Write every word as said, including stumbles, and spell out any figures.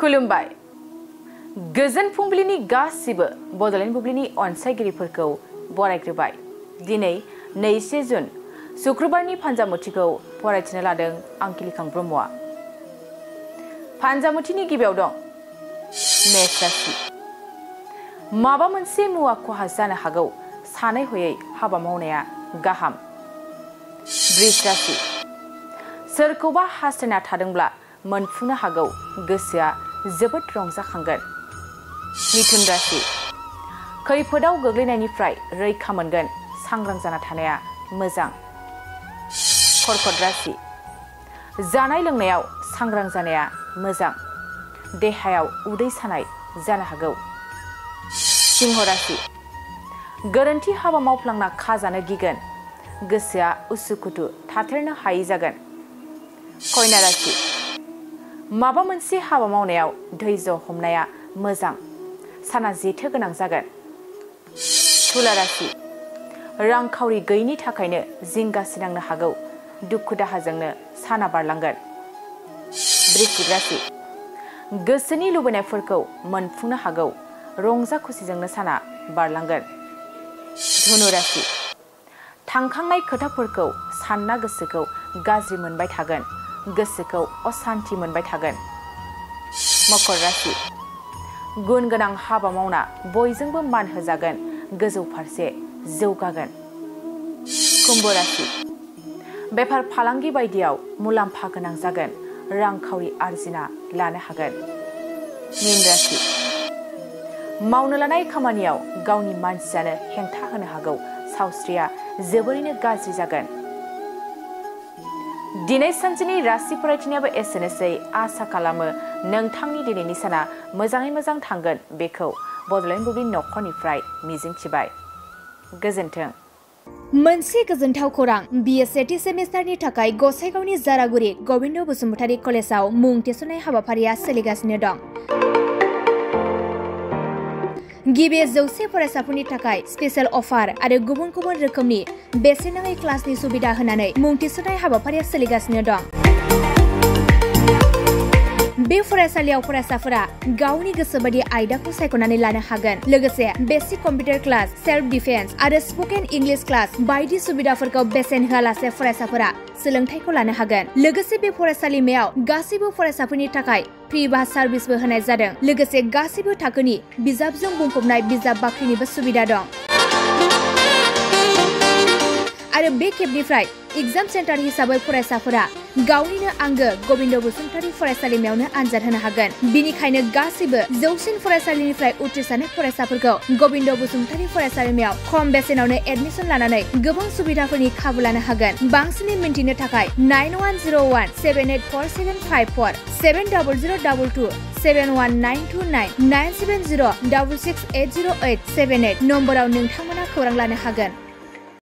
खुलुमबाय गोजोन फुंबिलिनि गासिबो बड'लेण्ड बुब्लिनि अनसायगिरिफोरखौ बरायग्रोबाय दिनै नैजिसे जुन शुक्रबारनि फान्जामुथिखौ फरायथिनो लादों आं किलिखां ब्रह्मआ फान्जामुथिनि गिबियाव दं मेष राशि माबा मोनसे मुवा खहा जानो हागौ सानै हयै हाबा मावनाया गाहाम वृष राशि सोरखौबा हास्थायना थादोंब्ला मोनफुंनो हागौ गोसोआ जोबोद रंजाखांगोन मिथुन राशि खैफोदाव गोग्लैनायनिफ्राय रैखा मोनगोन सांग्रां जाना थानाया मोजां कर्कट राशि जानाय लोंनायाव सांग्रां जानाया मोजां देहायाव उदै सानाय जानो हागौ सिंह राशि गोरोन्थि हाबा मावफ्लांना खाजानो गिगोन गोसोआ उसुखुथु थाथेरनो हायै जागोन कन्या राशि माबा मोनसे हाबा मावनायाव धैर्य हमनाया मोजां साना जेथो गोनां जागोन तुला राशि रांखावरि गैयिनि थाखायनो जिंगासिनांनो हागौ दुखु दाहाजोंनो साना बारलांगोन वृश्चिक राशि गोसोनि लुबैनायफोरखौ मोनफुंनो हागौ रंजा खुसिजोंनो साना बारलांगोन धनु राशि थांखांनाय खोथाफोरखौ सानना गोसोखौ गाज्रि मोनबाय थागोन गोसोखौ असान्ति मोनबाय थागोन मकर राशि गुन गोनां हाबा मावना बयजोंबो मान होजागोन गोजौ फारसे जौगागोन कुम्भ राशि बेफार फालांगि बायदियाव मुलाम्फा गोनां जागोन रांखावरि आरजिना लानो हागोन मीन राशि मावनो लानाय खामानियाव गावनि मानसियानो हेंथा होनो हागौ सावस्रिया जोबोरैनो गाज्रि जागोन दिनै सानसेनि राशि फरायथिनायाबो एसेनोसै आसा खालामो नोंथांनि दिनैनि साना मोजाङै मोजां थांगोन बेखौ बड'लेण्ड बुब्लि नखरनिफ्राय मिजिंथिबाय गोजोन्थों मोनसे गोजोनथाव खौरां बिए सेथि सेमिस्टारनि थाखाय गसाइगावनि जारागुरि गबिन्द बसुमतारी कलेजाव मुं थिसननाय हाबाफारिया सोलिगासिनो दं गिबि जौसे फरायसाफोरनि थाखाय स्पेशल अफार आरो गुबुन गुबुन रोखोमनि बेसेन नाङै क्लासनि सुबिदा होनानै मुं थिसननाय हाबाफारिया सोलिगासिनो दं बे फरायसालियाव फरायसाफोरा गावनि गोसो बायदि आयदाखौ सायख'नानै लानो हागोन लोगोसे basic computer class self defence आरो स्पोकेन इंलिश क्लास बायदि सुबिदाफोरखौ बेसेन होआलासे फरायसाफोरा सोलोंथाइखौ लानो हागोन लोगोसे बे फरायसालिमायाव गासैबो फरायसाफोरनि थाखाय फ्रि बास सार्भिसबो होनाय जादों लोगोसे गासैबो थाखोनि बिजाबजों बुंफबनाय बिजाब बाख्रिनिबो सुबिदा दं आरो बे खेबनिफ्राय एग्जाम सेन्टार हिसाबै फरायसाफोरा गावनिनो आंगो गबिन्द बसुमतारी फरायसालिमायावनो आनजाद होनो हागोन बिनिखायनो गासैबो जौसिन फरायसालिनिफ्राय उथ्रिसारनाय फरायसाफोरखौ गबिन्द बसुमतारी फरायसालिमायाव खम बेसेनावनो एडमिसन लानानै गोबां सुबिदाफोरनि खाबु लानो हागोन बांसिनै मिन्थिनो थाखाय nine one zero' one seven eight four seven five four seven double zero' double two seven one nine two nine nine seven zero' double six eight zero' eight seven eight नम्बराव नोंथांमोना खौरां लानो हागोन